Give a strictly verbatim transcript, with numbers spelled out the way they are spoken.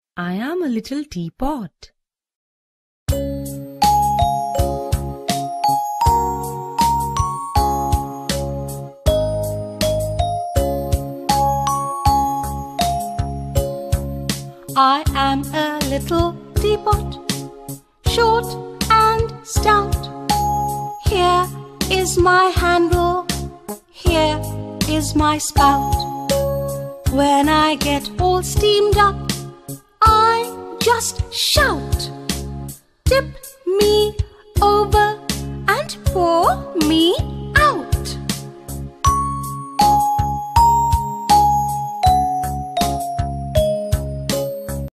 I am a little teapot. I am a little teapot, short and stout. Here is my handle, here is my spout. When I get all steamed up, I just shout, tip me over